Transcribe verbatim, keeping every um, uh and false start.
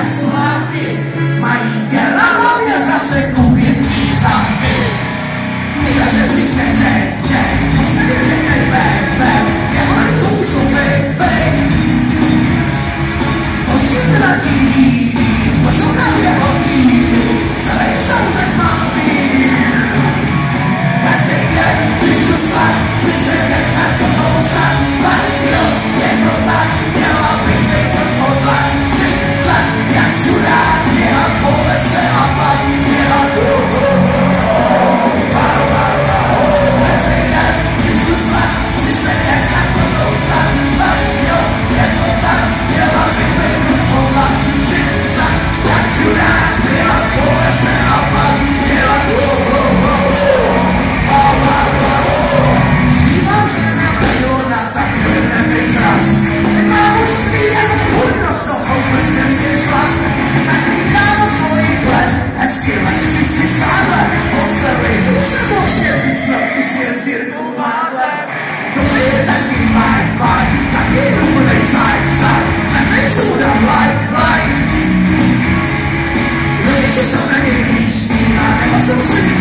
jak sluchávky, mají děl na hlavě, zase kupě zápy. Někde říkne, že, že, ostatně řekne, bam, bam, jeho rýchou jsou fake, fake. Posílme na T V, to jsou na jeho týmu, celý soundtrack mám pínu. Každý den, když jdu spát, chci se nechat do kousat, tak jo, jen to tak, měla bych nejprv podlak, cip-cak, jak čurák, měla pole se a pak měla duhu. Každý den, když jdu spát, chci se nechat do kousat, tak jo, jen to tak, měla bych nejprv podlak, cip-cak, jak čurák, měla pole se a pak měla duhu. Dívám se na miliona, tak vrne mi strach. Nemám už jako půlno z toho vrne mi šlak. Každý ráno svojí kleš, hezky ležky si sádle. Postavej tu se možně víc, no už jen církou mádle. To je taky maj, maj, taky úplnej caj, caj. Na fejsu dám like, like. Lidi, že jsou na něj píšní, a nebo jsou si